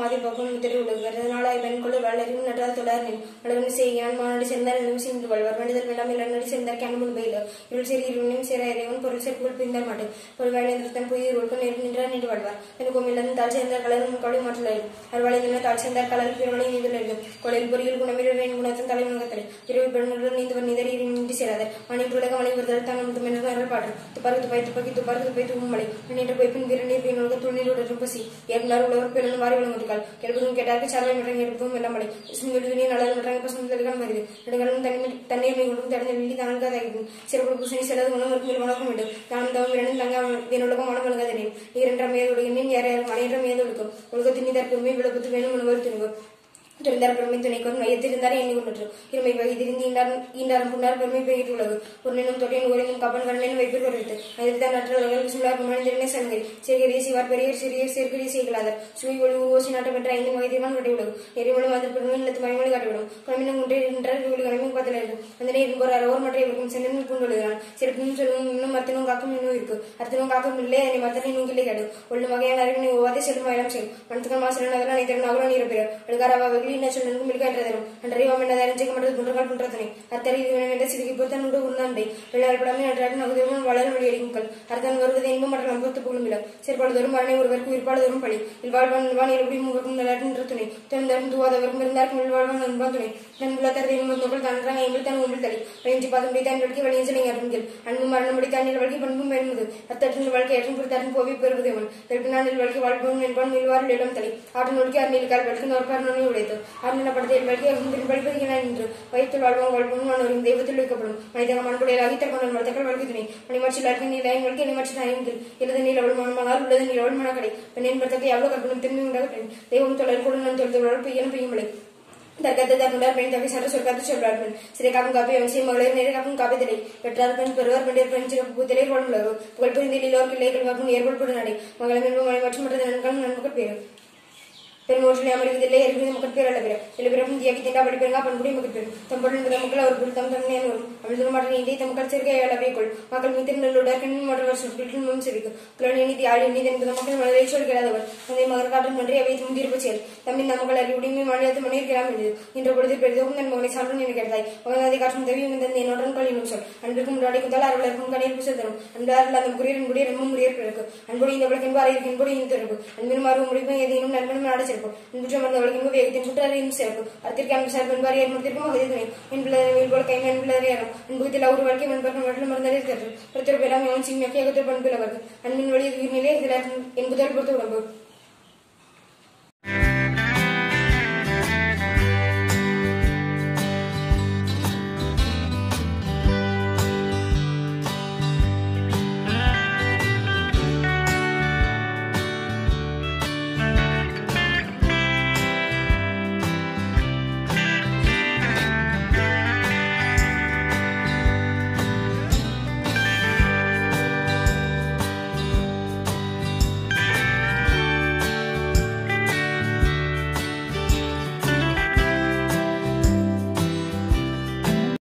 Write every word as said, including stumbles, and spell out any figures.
மாதிரி பக்கம் முத்திரை உள்ளது நாளாய் பெண்கொள்ள வளரும் நட்டால் தொடர்நின் வளரும் செய்யான் மாநாடு சேர்ந்தார் நிலம் செய்து வள்ளுவர் வேண்டுதல் வேண்டாம் இளநடி சேர்ந்தார் கேனமுன் பயில இருள் சரி இருளையும் சேர இறைவன் பொருள் சேர்ப்புகள் பிரிந்தார் மாட்டு ஒரு வேலைந்திரத்தன் புதிய ஒழுக்கம் நேரம் நின்றார் நின்று வாழ்வார் தனக்கும் இழந்து தாழ் சேர்ந்தார் கலரும் கவலை மாற்றல் அறுவாளை நின்று தாழ் சேர்ந்தார் கலர் பிறவளை நீதல் எழுதும் கொலையில் பொறியில் குணமிழவேன் குணத்தின் தலைமுகத்தலை இரவு பெண்களுடன் நீந்தவர் நீதர் நின்று சேராதர் மணிப்பு உலக மலை வருதல் தான் நமது மென்னர் பாடு துப்பாக்கு துப்பாய் துப்பாக்கி துப்பாக்கு துப்பாய் தூவும் மலை நின்று போய் பின் வீர நீர் பின் துணில் உடற்றும் பசி ஏற்கனவே உள்ளவர் பிறன் வாரி வழங்குகிறாள் கேள்விக்கும் கேட்டாருக்கு சாலை மற்ற எடுப்பும் வெள்ள மலை சுந்தரி நல்லது மற்ற பசும் தெளிவான வருது நெடுங்களும் தண்ணீர் தண்ணீர் கொண்டும் தடந்த வெள்ளி தானங்காதாகும் சிறப்பு பூசணி செலவு உணவு மேல் வணக்கம் வேண்டும் தானம் தவம் இரண்டும் தங்க என்னுலகம் மனம் வழங்காதேன் நீரென்ற மேதொடுகின் யார் மனையென்ற மேதொடுக்கும் ஒழுக்கத்தின் இதற்குமே விளப்பத்து வேணும் உணவு திரும்பும் இருந்தார் பெருமை துணைக்கும் மையத்திருந்தார் எண்ணி கொண்டு இருமை வகிதிருந்து ஈண்டாரும் புண்டார் பெருமை பெய்துள்ளது ஒரு நிலம் தொட்டின் ஓரினும் கப்பன் கண்ணின் வைப்பில் வருகிறது அதில்தான் நற்றவர்கள் சுழார் மனிதனே சங்கரி சேர்க்கரிய சிவார் பெரிய சிறிய சேர்க்கரிய செய்கலாதர் சுவை ஒளி உருவோசி நாட்டம் என்ற ஐந்து வகைதீர்மான் கட்டிவிடும் நெறிமொழி அதில் பெருமை இல்லத்து மணிமொழி காட்டிவிடும் கமினம் ஒன்றே நின்றார் இவர்கள் கணமின் பத்திலிருக்கும் அந்த நேரம் ஒரு அறவோர் மற்ற இவருக்கும் சென்னமில் பூண்டுள்ளான் சிறப்பினும் சொல்லும் இன்னும் மத்தனும் காக்கும் இன்னும் இருக்கு அர்த்தனும் காக்கும் இல்லை அதனை மத்தனை இன்னும் கிளை காடு ஒன்று வகையான அறிவினை ஓவாதே செல்லும் இடம் செல் மனத்துக்கள் மாசல் அதெல்லாம் நினைத்தவன் அவரும் நீரப்பெயர் அடுக்காரவர்கள் நன்கு மில்கான்றதும் அன்றைய நஞ்சைக்கு மட்டும் குன்றங்கள் குன்றத்தனை அத்தனை இது சிறுகி பொறுத்தனோடு உருந்தாண்டை வெள்ளாழ்படமே நன்றாக நகுதிரும் வளரும் வெளியடிக்குங்கள் அர்த்தன் வருவது இன்பம் மற்ற நம்பத்து புகழுமில்ல சிற்பாடுதோறும் மரணை ஒருவருக்கு உயிர்ப்பாடுதோறும் பழி இல்வாழ்வான் இல்வான் எப்படி மூவருக்கும் நல்லாற்ற துணை தொந்தரும் தூவாதவருக்கும் இருந்தார்க்கும் இல்வாழ்வான் அன்பான் துணை நண்புள்ள தரதையும் நோக்கள் தன்றாங்க எங்கள் தன் உங்கள் தலை வழிஞ்சி பாதம் தான் வழக்கி வழியஞ்சலை அருண்கள் அன்பு மரணப்படி தண்ணீர் வழக்கி பண்பும் பெருமது அத்தற்றின் வாழ்க்கை ஏற்றும் பொறுத்தாரும் போவி பெறுவதேவன் தெற்பினானில் வழக்கி வாழ்பவன் என்பான் இல்வாரில் இடம் தலை ஆற்று நோக்கி அருணில் கால் வழக்கு நோற்பார் நோய் உடைத்து படத்தில் வழக்கி படிப்பதுகிறான் என்று வயிற்றில் வாழ்வம் வாழ்வும் வரும் தெய்வத்தில் வைக்கப்படும் மனிதக மண்புடையாகி தற்கொண்ட மரத்தக்கள் வழக்கு துணை மணிமட்சில் நீலையின் வழக்கி நிமட்சி நாயங்கள் எழுத நீளவள் மனமானால் உள்ளது நீளவள் மனக்கடை பெண்ணின் படத்தக்கை எவ்வளவு கற்பனும் திரும்பி உண்டாக தெய்வம் தொழில் கூட நான் தொழில் வளர்ப்பு இயலும் பெய்யுமலை தற்கத்தை தற்கொண்டார் பெண் தகை சென்று சொற்காத்து சொல்வார்கள் சிறை காக்கும் காப்பி அவன் செய்யும் மகளிர் நேர காக்கும் காப்பித்தலை பெற்றார் பெண் பெறுவார் பெண்டிர் பெண் சிறப்பு புத்தலை குழம்புலகு புகழ் புரிந்தில் இல்லோர் கிளைகள் வாக்கும் ஏற்படுப்படும் நடை மகளம் என்பது மலை மற்றும் மற்ற நண்பர்கள் நண்பர்கள் பேரு பெருமோற்றிலே அமர்வதில்லை அறிவித மக்கள் பேர் அல்ல பிற சில பிறப்பும் தியாகி திண்டா படிப்பெருங்கா பண்புடைய மக்கள் பேரும் தம்பொருள் என்பத மக்கள் அவர் பொருத்தம் தம்மே வரும் அமிழ்தூர் மாற்ற இந்திய தமக்கள் சேர்க்கை அளவைக்குள் மக்கள் மீத்திருந்தலுடைய கண்ணின் மற்றவர் சொற்களின் முன் செவிக்கும் குலன் நீதி ஆள் நீதி என்பது மக்கள் மனதை சொல் கேளாதவர் தந்தை மகர் காட்டும் நன்றி அவை முந்திருப்பு செயல் தம்மின் நமக்கள் அறிவுடைமை மாநிலத்து மணியிருக்கலாம் என்று இன்ற பொழுது பெரிதும் தன் மகனை சான்று நினைக்கிறாய் மகனாதை காற்றும் தவி தந்தை என்னுடன் கொள்ளினும் சொல் அன்பிற்கும் முன்னாடி குந்தால் அறுவலருக்கும் கண்ணீர் புசல் தரும் அன்பாரில் அந்த முறையில் அன்புடைய ரொம்ப முறையில் பிறகு அன்புடைய இந்த விளக்கின்பு அறிவு என்புடைய இந்த திறப்பு அன்பின் மாறும் முடிவும் எதையும் நண்பனும் நாட அன்புற்றமர்ந்தவர்களுக்கு வேகத்தின் குற்றாரையும் சிறப்பு அத்திற்கு அன்பு சார் பெண்பாரி ஏற்படுத்திருக்கும் வகை துணை என் பிள்ளை போல கைமை என் பிள்ளையாரம் அன்புகத்தில் அவர் வாழ்க்கை மண்பர்கள் மட்டும் மறந்தாலே இருக்கிறது ஒருத்தர் பெறாமல் அவன் சிம்மியாக்கி அகத்தில் பண்பில் அவர்கள் அன்பின் வழி உயிர்நிலை என்பதால் பொறுத்த உடம்பு